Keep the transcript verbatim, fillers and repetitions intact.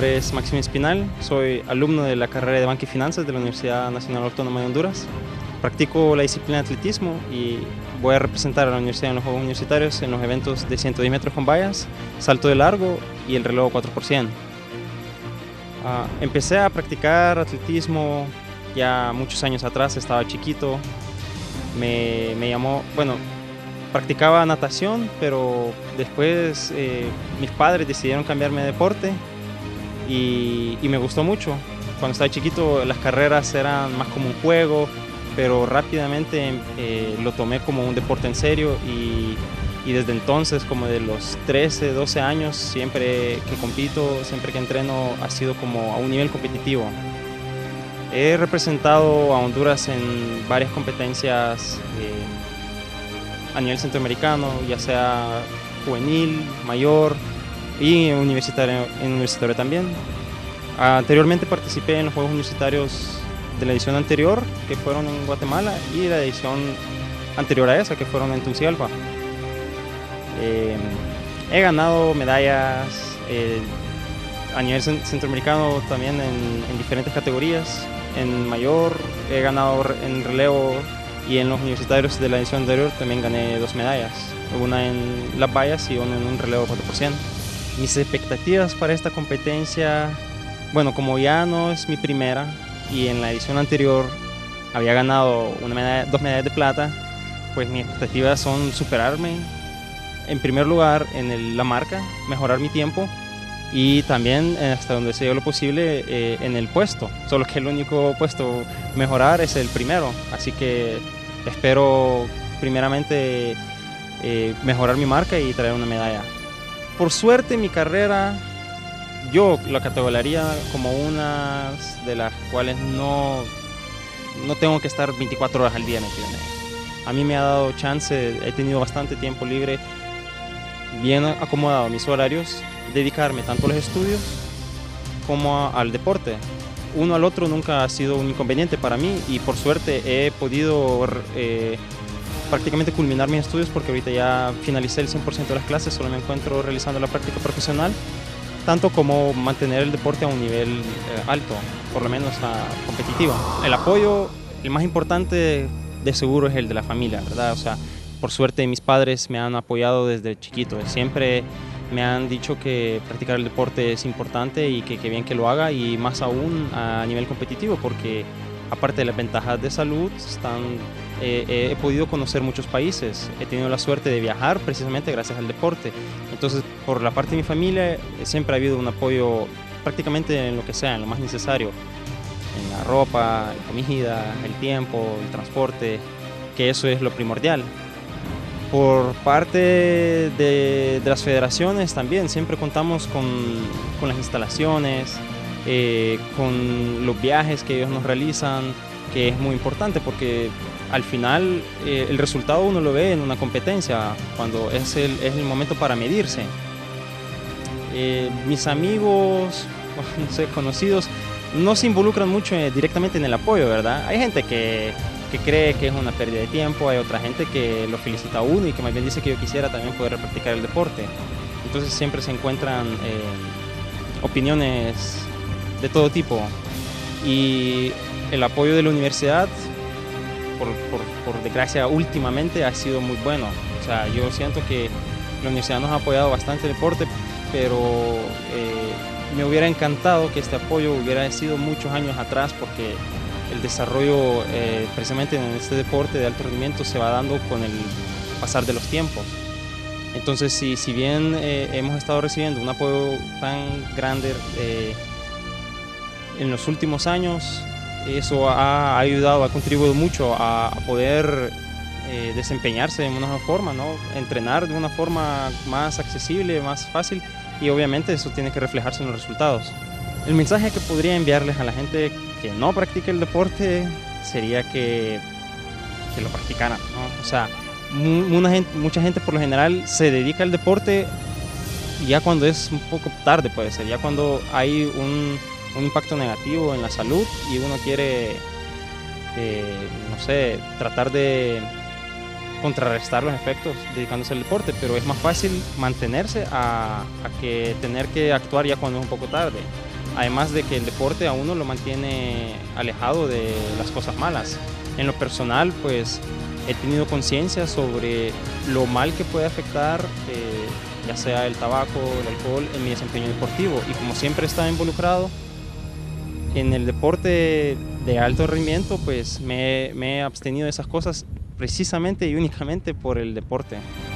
nombre es Máximo Espinal, soy alumno de la carrera de Banca y Finanzas de la Universidad Nacional Autónoma de Honduras. Practico la disciplina de atletismo y voy a representar a la universidad en los Juegos Universitarios en los eventos de ciento diez metros con vallas, salto de largo y el relevo cuatro por cien. Uh, empecé a practicar atletismo ya muchos años atrás, estaba chiquito. Me, me llamó, bueno, practicaba natación, pero después eh, mis padres decidieron cambiarme de deporte y, y me gustó mucho. Cuando estaba chiquito las carreras eran más como un juego, pero rápidamente eh, lo tomé como un deporte en serio y, y desde entonces, como de los trece, doce años, siempre que compito, siempre que entreno, ha sido como a un nivel competitivo. He representado a Honduras en varias competencias eh, a nivel centroamericano, ya sea juvenil, mayor y universitario, universitario también. Anteriormente participé en los Juegos Universitarios de la edición anterior, que fueron en Guatemala, y la edición anterior a esa, que fueron en Tegucigalpa. Eh, he ganado medallas eh, a nivel centroamericano también en, en diferentes categorías. En mayor he ganado en relevo y en los universitarios de la edición anterior también gané dos medallas, una en las vallas y una en un relevo cuatro por cien. Mis expectativas para esta competencia, bueno, como ya no es mi primera y en la edición anterior había ganado una medalla, dos medallas de plata, pues mis expectativas son superarme en primer lugar en el, la marca, mejorar mi tiempo y también hasta donde sea lo posible eh, en el puesto, solo que el único puesto mejorar es el primero, así que espero primeramente eh, mejorar mi marca y traer una medalla. Por suerte mi carrera yo la categorizaría como una de las cuales no, no tengo que estar veinticuatro horas al día metido en ella. A mí me ha dado chance, he tenido bastante tiempo libre, bien acomodado mis horarios, dedicarme tanto a los estudios como a, al deporte. Uno al otro nunca ha sido un inconveniente para mí y por suerte he podido eh, prácticamente culminar mis estudios porque ahorita ya finalicé el cien por ciento de las clases, solo me encuentro realizando la práctica profesional, tanto como mantener el deporte a un nivel eh, alto, por lo menos a, competitivo. El apoyo, el más importante de seguro es el de la familia, ¿verdad? O sea, por suerte mis padres me han apoyado desde chiquito, siempre me han dicho que practicar el deporte es importante y que, que bien que lo haga, y más aún a nivel competitivo, porque aparte de las ventajas de salud, están, eh, he podido conocer muchos países, he tenido la suerte de viajar precisamente gracias al deporte. Entonces, por la parte de mi familia, siempre ha habido un apoyo prácticamente en lo que sea, en lo más necesario, en la ropa, la comida, el tiempo, el transporte, que eso es lo primordial. Por parte de, de las federaciones también, siempre contamos con, con las instalaciones, eh, con los viajes que ellos nos realizan, que es muy importante porque al final eh, el resultado uno lo ve en una competencia, cuando es el, es el momento para medirse. Eh, mis amigos, no sé, conocidos, no se involucran mucho eh, directamente en el apoyo, ¿verdad? Hay gente que... que cree que es una pérdida de tiempo, hay otra gente que lo felicita a uno y que más bien dice que yo quisiera también poder practicar el deporte. Entonces siempre se encuentran eh, opiniones de todo tipo y el apoyo de la universidad, por, por, por desgracia últimamente, ha sido muy bueno. O sea, yo siento que la universidad nos ha apoyado bastante el deporte, pero eh, me hubiera encantado que este apoyo hubiera sido muchos años atrás, porque el desarrollo eh, precisamente en este deporte de alto rendimiento se va dando con el pasar de los tiempos. Entonces, si, si bien eh, hemos estado recibiendo un apoyo tan grande eh, en los últimos años, eso ha ayudado, ha contribuido mucho a, a poder eh, desempeñarse de una forma, ¿no? Entrenar de una forma más accesible, más fácil, y obviamente eso tiene que reflejarse en los resultados. El mensaje que podría enviarles a la gente que no practica el deporte sería que, que lo practicaran, ¿no? O sea, una gente, mucha gente por lo general se dedica al deporte ya cuando es un poco tarde, puede ser, ya cuando hay un, un impacto negativo en la salud y uno quiere, eh, no sé, tratar de contrarrestar los efectos dedicándose al deporte, pero es más fácil mantenerse a, a que tener que actuar ya cuando es un poco tarde. además de que el deporte a uno lo mantiene alejado de las cosas malas. En lo personal, pues he tenido conciencia sobre lo mal que puede afectar eh, ya sea el tabaco, el alcohol, en mi desempeño deportivo. Y como siempre he estado involucrado en el deporte de alto rendimiento, pues me, me he abstenido de esas cosas precisamente y únicamente por el deporte.